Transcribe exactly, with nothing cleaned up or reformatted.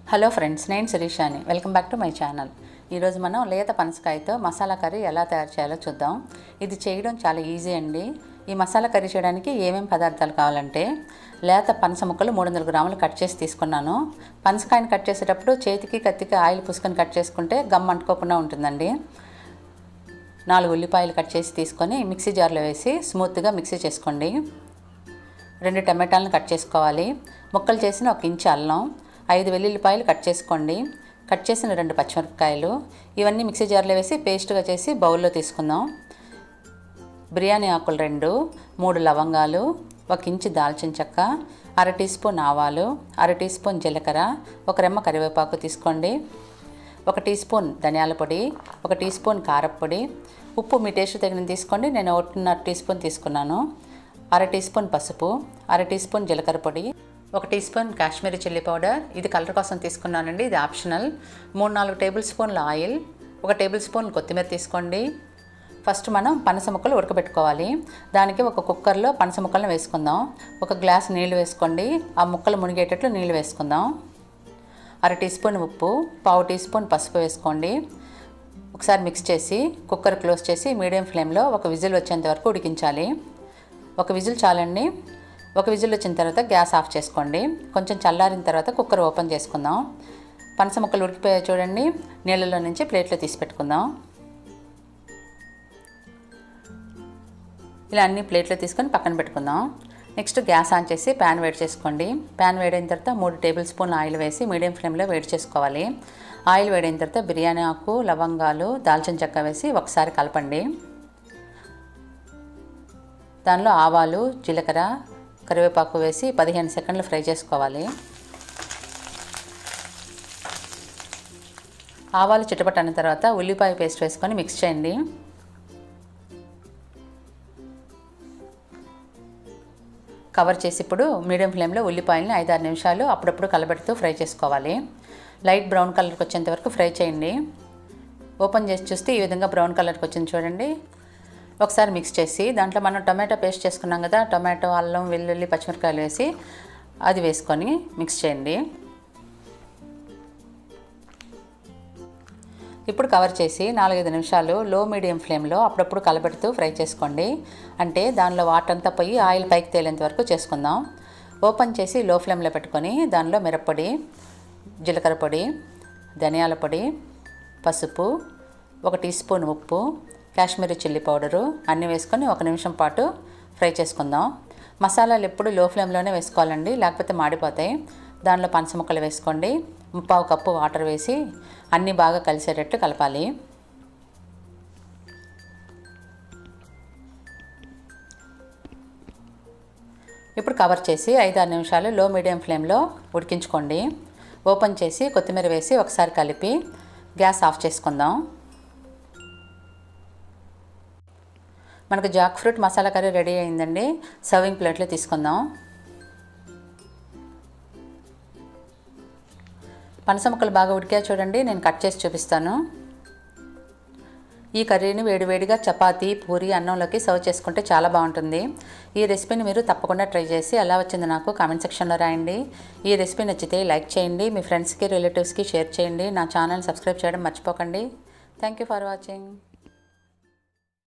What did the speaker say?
Hello friends, నేను శిరీషాని. Welcome back to my channel. ఈరోజు మనం లేత పనసకాయతో మసాలా కర్రీ ఎలా తయారు చేయాలో చూద్దాం. ఇది చేయడం చాలా ఈజీ అండి. ఈ మసాలా కర్రీ చేయడానికి ఏమేమి పదార్థాలు కావాలంటే, లేత పనస ముక్కలు మూడు వందల గ్రాములు కట్ చేసి తీసుకున్నాను. పనసకాయని కట్ చేసేటప్పుడు చేతికి కత్తికి ఆయిల్ పూసుకొని కట్ చేసుకుంటే గమ్ అంటుకోకుండా ఉంటుందండి. నాలుగు ఉల్లిపాయలు కట్ చేసి తీసుకొని మిక్సీ జార్లో వేసి స్మూత్గా మిక్సీ చేసుకోండి. రెండు టమాటాలను కట్ చేసుకోవాలి. ముక్కలు చేసిన ఒక ఇంచు అల్లం, ఐదు వెల్లుల్లిపాయలు కట్ చేసుకోండి. కట్ చేసిన రెండు పచ్చిమిరపకాయలు, ఇవన్నీ మిక్సీ జార్లో వేసి పేస్ట్గా చేసి బౌల్లో తీసుకుందాం. బిర్యానీ ఆకులు రెండు, మూడు లవంగాలు, ఒక ఇంచు దాల్చిన చెక్క, అర టీ స్పూన్ ఆవాలు, అర టీ స్పూన్ జీలకర్ర, ఒక రెమ్మ కరివేపాకు తీసుకోండి. ఒక టీ స్పూన్ ధనియాల పొడి, ఒక టీ స్పూన్ కారప్పొడి, ఉప్పు మీ టేస్ట్ తగిన తీసుకోండి. నేను ఒకటిన్నర టీ స్పూన్ తీసుకున్నాను. అర టీ స్పూన్ పసుపు, అర టీ స్పూన్ జీలకర్ర పొడి, ఒక teaspoon Kashmiri chilli powder, ఇది కలర్ కోసం తీసుకున్నానండి, ఇది ఆప్షనల్. మూడు నాలుగు టేబుల్ స్పూన్ల ఆయిల్, ఒక టేబుల్ స్పూన్ కొత్తిమీర తీసుకోండి. ఫస్ట్ మనం పనస ముక్కలు ఉడకబెట్టుకోవాలి. దానికి ఒక కుక్కర్లో పనస ముక్కలను వేసుకుందాం. ఒక గ్లాస్ నీళ్లు వేసుకోండి. ఆ ముక్కలు మునిగేటట్లు నీళ్లు వేసుకుందాం. అర టీ స్పూన్ ఉప్పు, పావు టీ స్పూన్ పసుపు వేసుకోండి. ఒకసారి మిక్స్ చేసి కుక్కర్ క్లోజ్ చేసి మీడియం ఫ్లేమ్లో ఒక విజిల్ వచ్చేంత వరకు ఉడికించాలి. ఒక విజిల్ చాలండి. ఒక విజిల్ వచ్చిన తర్వాత గ్యాస్ ఆఫ్ చేసుకోండి. కొంచెం చల్లారిన తర్వాత కుక్కర్ ఓపెన్ చేసుకుందాం. పనస ముక్కలు ఉడికిపోయాయి చూడండి. నీళ్ళలో నుంచి ప్లేట్లో తీసి పెట్టుకుందాం. ఇలా అన్ని ప్లేట్లో తీసుకొని పక్కన పెట్టుకుందాం. నెక్స్ట్ గ్యాస్ ఆన్ చేసి ప్యాన్ వేడి చేసుకోండి. ప్యాన్ వేడైన తర్వాత మూడు టేబుల్ స్పూన్ ఆయిల్ వేసి మీడియం ఫ్లేమ్లో వేడి చేసుకోవాలి. ఆయిల్ వేడైన తర్వాత బిర్యానీ ఆకు, లవంగాలు, దాల్చిన చెక్క వేసి ఒకసారి కలపండి. దానిలో ఆవాలు, జీలకర్ర, కరివేపాకు వేసి పదిహేను సెకండ్లు ఫ్రై చేసుకోవాలి. ఆవాలు చిటపట అన్న తర్వాత ఉల్లిపాయ పేస్ట్ వేసుకొని మిక్స్ చేయండి. కవర్ చేసి ఇప్పుడు మీడియం ఫ్లేమ్లో ఉల్లిపాయలని ఐదు ఆరు నిమిషాలు అప్పుడప్పుడు కలబెడుతూ ఫ్రై చేసుకోవాలి. లైట్ బ్రౌన్ కలర్కి వచ్చేంత వరకు ఫ్రై చేయండి. ఓపెన్ చేసి చూస్తే ఈ విధంగా బ్రౌన్ కలర్కి వచ్చింది చూడండి. ఒకసారి మిక్స్ చేసి దాంట్లో మనం టొమాటో పేస్ట్ చేసుకున్నాం కదా, టొమాటో, అల్లం, వెల్లుల్లి, పచ్చిమిరపకాయలు వేసి అది వేసుకొని మిక్స్ చేయండి. ఇప్పుడు కవర్ చేసి నాలుగైదు నిమిషాలు లో మీడియం ఫ్లేమ్లో అప్పుడప్పుడు కలబెడుతూ ఫ్రై చేసుకోండి. అంటే దానిలో వాటర్ అంతా పోయి ఆయిల్ పైకి తేలేంత వరకు చేసుకుందాం. ఓపెన్ చేసి లో ఫ్లేమ్లో పెట్టుకొని దానిలో మిరప్పొడి, జీలకర్ర పొడి, ధనియాల పొడి, పసుపు, ఒక టీ స్పూన్ ఉప్పు, కాశ్మీరీ చిల్లీ పౌడరు అన్నీ వేసుకొని ఒక నిమిషం పాటు ఫ్రై చేసుకుందాం. మసాలాలు ఎప్పుడు లో ఫ్లేమ్లోనే వేసుకోవాలండి, లేకపోతే మాడిపోతాయి. దానిలో పనస ముక్కలు వేసుకోండి. ముప్పావు కప్పు వాటర్ వేసి అన్నీ బాగా కలిసేటట్టు కలపాలి. ఇప్పుడు కవర్ చేసి ఐదు ఆరు నిమిషాలు లో మీడియం ఫ్లేమ్లో ఉడికించుకోండి. ఓపెన్ చేసి కొత్తిమీర వేసి ఒకసారి కలిపి గ్యాస్ ఆఫ్ చేసుకుందాం. మనకు jackfruit masala curry ready అయిందండి. సర్వింగ్ ప్లేట్లో తీసుకుందాం. పనస ముక్కలు బాగా ఉడికా చూడండి. నేను కట్ చేసి చూపిస్తాను. ఈ కర్రీని వేడివేడిగా చపాతీ, పూరి, అన్నంలోకి సర్వ్ చేసుకుంటే చాలా బాగుంటుంది. ఈ రెసిపీని మీరు తప్పకుండా ట్రై చేసి ఎలా వచ్చిందో నాకు కామెంట్ సెక్షన్లో రాయండి. ఈ రెసిపీ నచ్చితే లైక్ చేయండి. మీ ఫ్రెండ్స్కి, రిలేటివ్స్కి షేర్ చేయండి. నా ఛానల్ సబ్స్క్రైబ్ చేయడం మర్చిపోకండి. Thank you for watching.